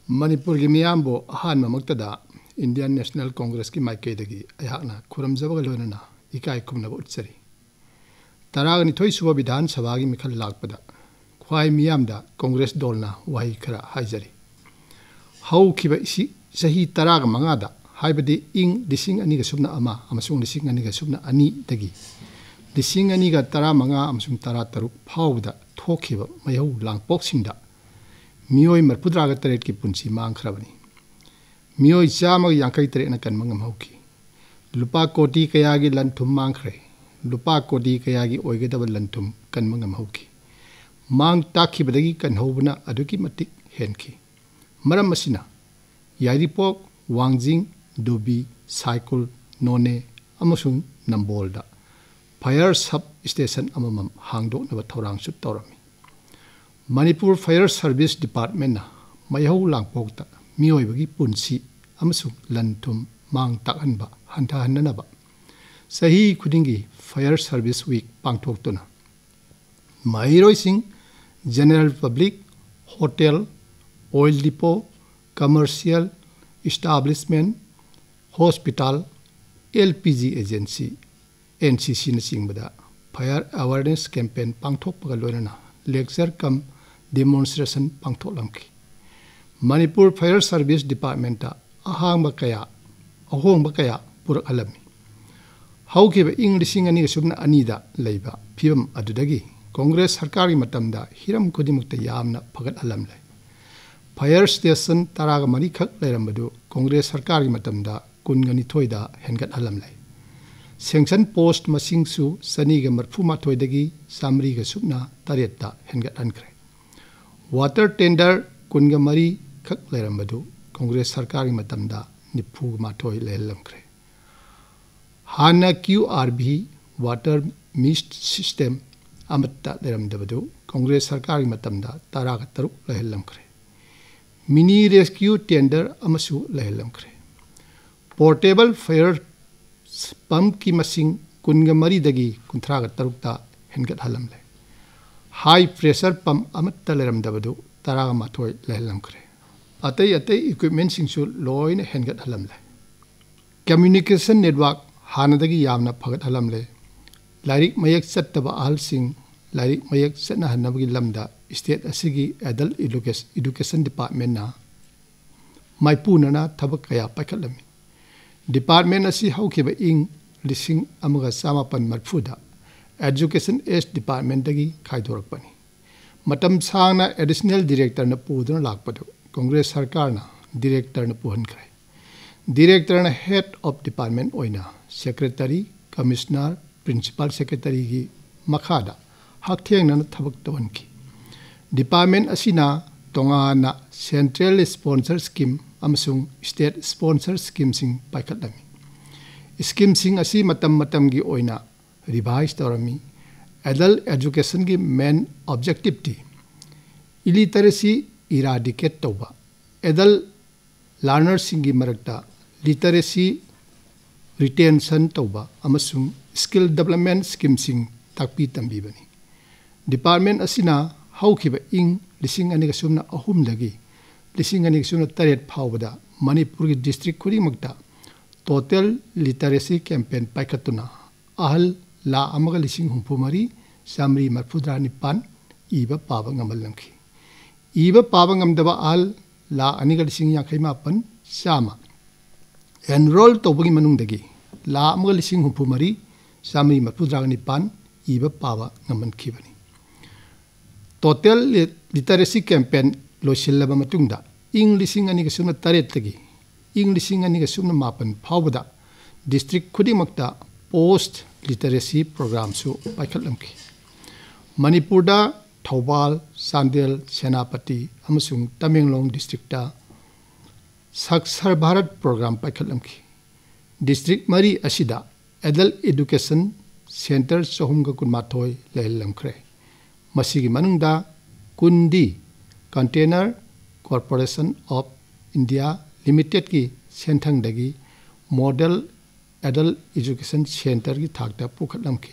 Manipur gi miyambo ahan mamaktada Indian National Congress ki maikaidagi ayakna khuramjaba loinana ikai kumnaba utsari taragani thoi suba bidhan sabha gi mikhal lakpada khwai miyamda Congress dolna wahi khara haijari hau khiba isi sahi taraga mangada haibadi ing dising ani ga subna ama amasung dising ani ga subna ani dagi dising ani ga tara manga amasung tara taruk phawda thokhiba mayau langpok singda Mioi marpudraga taret ki punsi mang khrabani Mioi chama yankai taret na kan mangam hauki lupa koti kayagi lanthum mang khre lupa koti kayagi oigedaba lanthum kan mangam hauki mang takhi badagi kan hobuna aduki matik henki maram masina yairipok wangjing dubi cycle none amasung nambolda fire sub station amamam hangdok na thorang sut torami Manipur Fire Service Department na mayau langpokta mioi bagi punsi amasung lantum mang takanba hantahanaba sahi khudingi Fire Service Week pangthoktuna mairoi sing general public hotel oil depot commercial establishment hospital LPG agency NCC na singbada fire awareness campaign pangthokpaga loinana lecture kam demonstration pangtholamki Manipur Fire Service Department ta ahangba kaya purak alami haukiba Englishing ani subna anida leiba phibam adudagi Congress sarkari matamda hiram kodimukta yamna phagat alamle fire station taraga mari khak leirambadu Congress sarkari matamda kungani thoida hengat alamle sanction post masingsu saniga marphuma thoidagi samriga subna taretta hengat ankre water tender kunga mari khak leirambadu Congress sarkari matamda nipu ma thoi lelamkre hana QRB water mist system amatta leiramdabadu Congress sarkari matamda taraga taruk lelamkre mini rescue tender amasu lelamkre portable fire pump ki masing kunga mari dagi kunthraga tarukta hengat halamle high pressure pump amatta leramdabadu taraga mathoi lelamkre atai equipment singsu loina hengat halamle communication network hanadagi yamna phagat halamle lairik mayak chattaba al sing lairik mayak chatna hanabagi lamda state asigi adult education department na maipuna na thabak kaya pakhalami department asi haukiba ing lising amaga samapan marfuda education s department dagi khaidorakpani matam sangna additional director na puduna lakpadu Congress sarkar na director na puhan krai director na head of department oina secretary commissioner principal secretary gi makhada haktheng na thabak tawanki department asina tongana central sponsor scheme amasung state sponsor scheme sing paikhatlami scheme sing asi matam gi oina revise torami adult education gi main objective ti illiteracy eradicate toba adult learners sing gi marakta literacy retention toba amasung skill development scheme sing takpi tambi bani department asina haukiba ing lising ani gasumna ahum dagi lising ani gasumna taret phawbada Manipur gi district khurimakta total literacy campaign paikhatuna ahal la amaga lising humpumari samri marfudra nipan iba paba ngamallamki iba paba ngamdaba al la aniga lising yakhai mapan sama enroll tobagi manungdagi la amaga lising humpumari samri marfudra nipan iba paba ngamankhibani total literacy campaign losilaba matungda Englishing ani ga sumna taret tagi Englishing ani ga sumna mapan phawbada district khudimakta post literacy program su paikhatlamki Manipur da Thobal Sandel Senapati amasung Tamenglong district da Saksar Bharat program paikhatlamki district mari asida adult education center sohumga kunmathoi lelamkre masigi manungda kundi container corporation of India limited ki senthang dagi model adult education center ki thakta pukhatlamki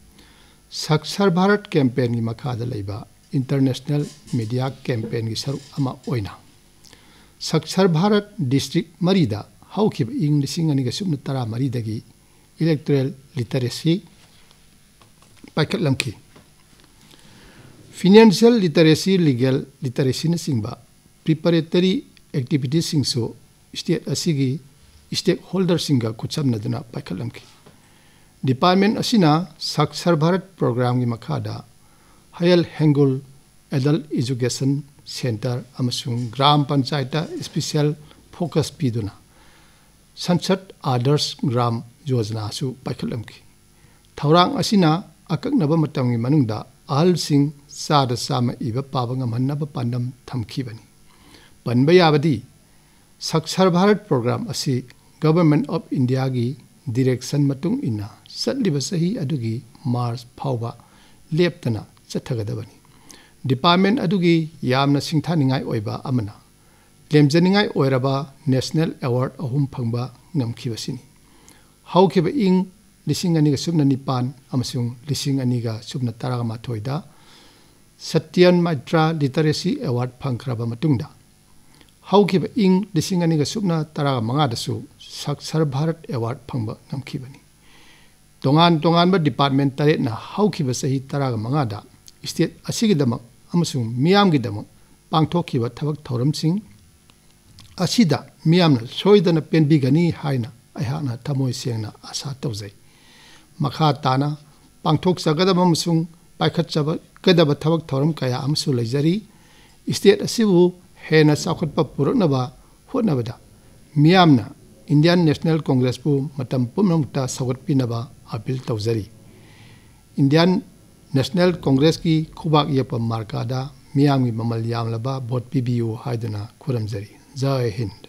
Saksar Bharat campaign gi makhada leiba international media campaign gi saru ama oina Sakshar Bharat District Marida haukhib ing lising aniga subna tara maridagi electoral literacy paikatlamki. Financial literacy, legal literacy na singba preparatory activities singso state asigi stakeholder singa kuchamna duna paikatlamki. Department asina Sakshar Bharat program gi makhada Hayal Hengul Adult Education Center amasung Gram Panchayata special focus piduna Sansat Others Gram Yojana su paikatlamki. Thaurang asina akaknaba matamgi manungda ahal sing sada sama iba pabang amannaba pandam thamkibani. Panba yabadi Sakshar Bharat program asi Government of India gi direction matung ina satliba sahi adugi March phauba leptana chathagadabani. Department adugi yamna singthaningai oiba amana lemjaningai oiraba National Award ahum phangba ngamkhibasini. Haukiba ing lising aniga subna nipan amasung lising aniga subna taraga mathoida Satyan Maitra Literacy Award phangkraba matungda haukiba ing lising aniga subna taraga mangadasu Sakshar Bharat Award phangba ngamkhibani. Tongan ba department tare na haukiba sahi taraga mangada state asigidamak amasung miyamgidamak pangthokhiba thabak thoramsing asida miyamna soidana penbigani haina ayhana tamoi sengna asa tawjai. Makha tana pangthok sagadaba amasung paikhatchaba kadaba thabak thoram kaya amsu leijari state asibu hena sakhatpa puraknaba hotnabada miyamna Indian National Congress pu matam pumnamta sagatpinaba appeal tawjari. Indian National Congress ki khubak yepa markada miyamgi mamal yamlaba vote PBU haiduna khuramjari. Jai Hind.